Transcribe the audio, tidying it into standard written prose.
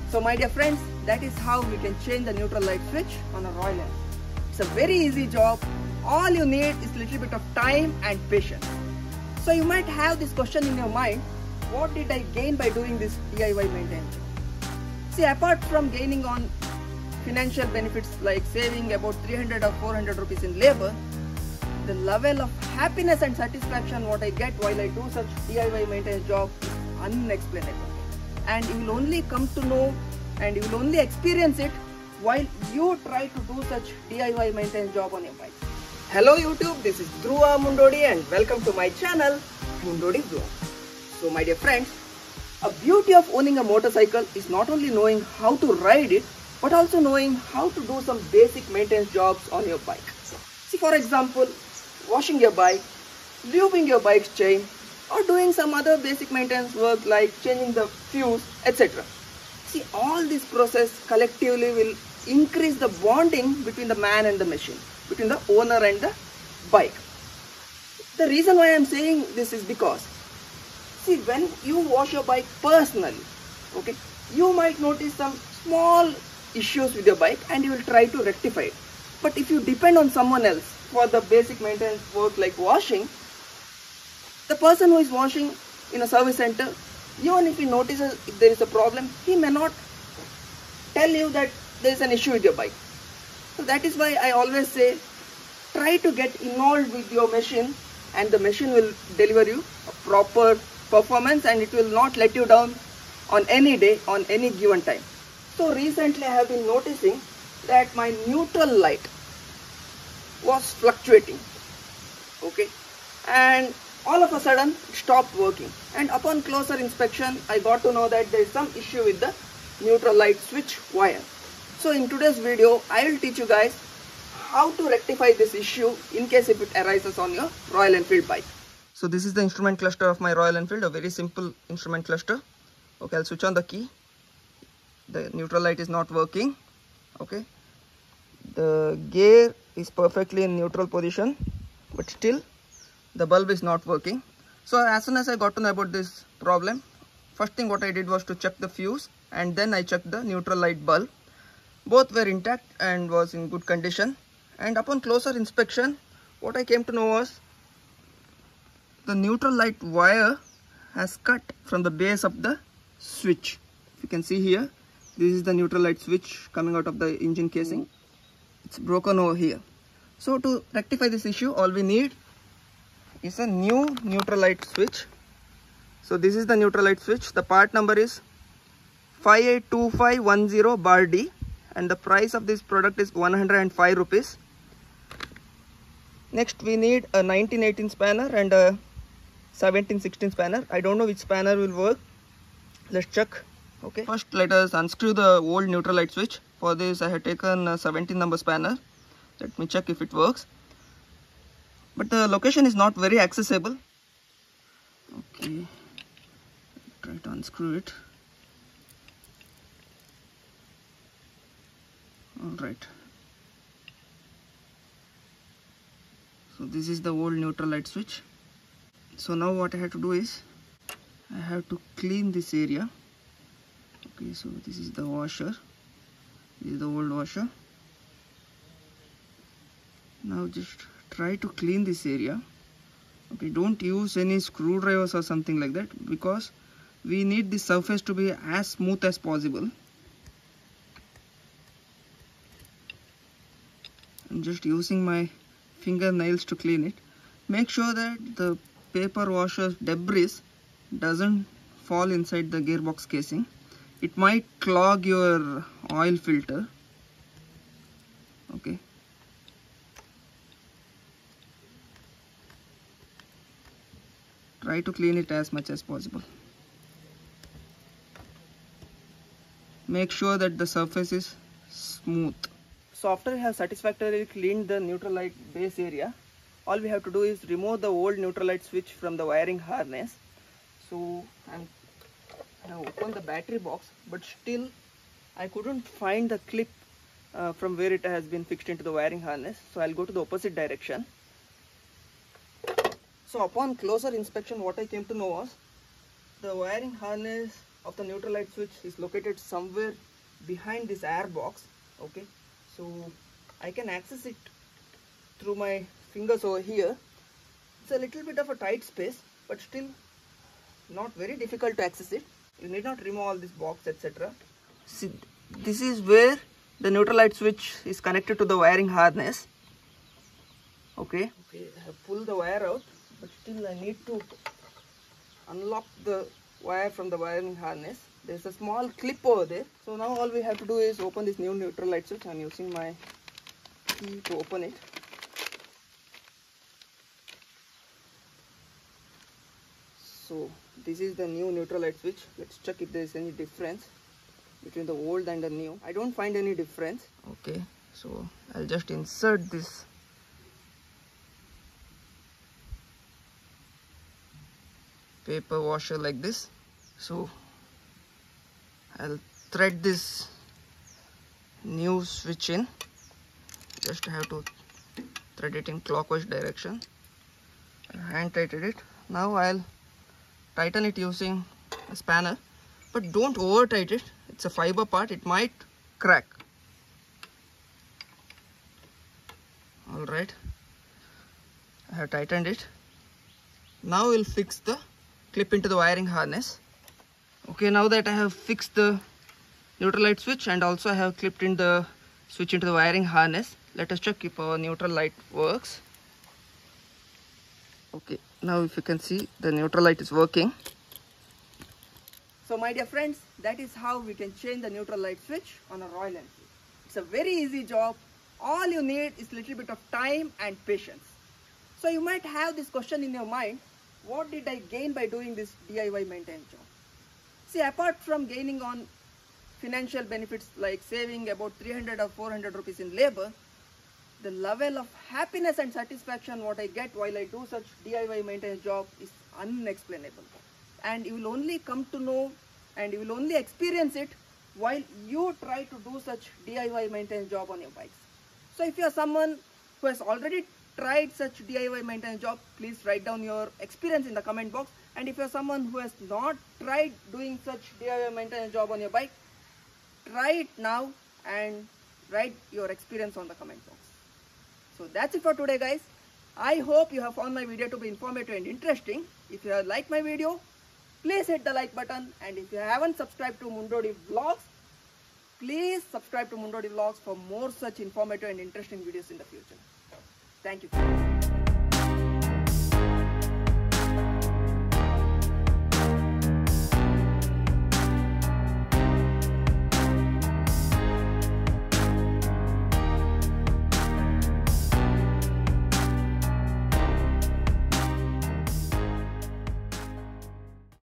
So my dear friends, that is how we can change the neutral light switch on a Royal Enfield. It's a very easy job. All you need is a little bit of time and patience. So you might have this question in your mind, what did I gain by doing this DIY maintenance? See, apart from gaining on financial benefits like saving about 300 or 400 rupees in labor, the level of happiness and satisfaction what I get while I do such DIY maintenance job is unexplainable. And you will only come to know and you will only experience it while you try to do such DIY maintenance job on your bike. Hello YouTube, this is Dhruva Mundodi and welcome to my channel Mundodi Dhruva. So my dear friends, a beauty of owning a motorcycle is not only knowing how to ride it, but also knowing how to do some basic maintenance jobs on your bike. See, for example, washing your bike, lubing your bike's chain, or doing some other basic maintenance work like changing the fuse, etc. See, all this process collectively will increase the bonding between the man and the machine, between the owner and the bike. The reason why I am saying this is because, see, when you wash your bike personally, okay, you might notice some small issues with your bike and you will try to rectify it. But if you depend on someone else for the basic maintenance work like washing, the person who is washing in a service center, even if he notices if there is a problem, he may not tell you that there is an issue with your bike. So that is why I always say, try to get involved with your machine and the machine will deliver you a proper performance and it will not let you down on any day, on any given time. So recently I have been noticing that my neutral light was fluctuating, okay, and all of a sudden it stopped working, and upon closer inspection I got to know that there is some issue with the neutral light switch wire. So in today's video I will teach you guys how to rectify this issue in case if it arises on your Royal Enfield bike. So this is the instrument cluster of my Royal Enfield, a very simple instrument cluster. Okay, I'll switch on the key. The neutral light is not working. Okay, the gear is perfectly in neutral position, but still the bulb is not working. So as soon as I got to know about this problem, first thing what I did was to check the fuse and then I checked the neutral light bulb. Both were intact and was in good condition, and upon closer inspection what I came to know was the neutral light wire has cut from the base of the switch. If you can see here, this is the neutral light switch coming out of the engine casing. It's broken over here. So to rectify this issue, all we need is a new neutral light switch. So this is the neutral light switch. The part number is 582510 bar D and the price of this product is 105 rupees. Next we need a 1918 spanner and a 1716 spanner. I don't know which spanner will work. Let's check. Okay, first let us unscrew the old neutral light switch. For this I have taken a 17 number spanner. Let me check if it works. But the location is not very accessible. Okay, try to unscrew it. Alright. So this is the old neutral light switch. So now what I have to do is, I have to clean this area. Okay, so this is the washer. This is the old washer. Now just try to clean this area. Okay, don't use any screwdrivers or something like that because we need the surface to be as smooth as possible. I'm just using my fingernails to clean it. Make sure that the paper washer debris doesn't fall inside the gearbox casing. It might clog your oil filter. Okay. Try to clean it as much as possible. Make sure that the surface is smooth. So after we have satisfactorily cleaned the neutral light base area, all we have to do is remove the old neutral light switch from the wiring harness. So I have opened the battery box, but still I couldn't find the clip from where it has been fixed into the wiring harness. So I'll go to the opposite direction. So upon closer inspection, what I came to know was the wiring harness of the neutral light switch is located somewhere behind this air box. Okay, so I can access it through my fingers over here. It's a little bit of a tight space, but still not very difficult to access it. You need not remove all this box, etc. See, this is where the neutral light switch is connected to the wiring harness. Okay, I have pulled the wire out, but still I need to unlock the wire from the wiring harness. There's a small clip over there. So now all we have to do is open this new neutral light switch. I'm using my key to open it. So this is the new neutral light switch. Let's check if there is any difference between the old and the new. I don't find any difference. Okay, so I'll just insert this paper washer like this. So I'll thread this new switch in. Just have to thread it in clockwise direction. I hand tightened it. Now I'll tighten it using a spanner, but don't over tighten it. It's a fiber part, it might crack. Alright, I have tightened it. Now we'll fix the clip into the wiring harness. Okay, now that I have fixed the neutral light switch and also I have clipped in the switch into the wiring harness, let us check if our neutral light works. Okay, now if you can see, the neutral light is working. So my dear friends, that is how we can change the neutral light switch on a Royal Enfield. It's a very easy job. All you need is a little bit of time and patience. So you might have this question in your mind, what did I gain by doing this DIY maintenance job? See, apart from gaining on financial benefits like saving about 300 or 400 rupees in labor, the level of happiness and satisfaction what I get while I do such DIY maintenance job is unexplainable. And you will only come to know and you will only experience it while you try to do such DIY maintenance job on your bikes. So if you are someone who has already tried such DIY maintenance job, please write down your experience in the comment box. And if you are someone who has not tried doing such DIY maintenance job on your bike, try it now and write your experience on the comment box. So that's it for today, guys. I hope you have found my video to be informative and interesting. If you have liked my video, please hit the like button, and if you haven't subscribed to Mundodi Vlogs, please subscribe to Mundodi Vlogs for more such informative and interesting videos in the future. Thank you.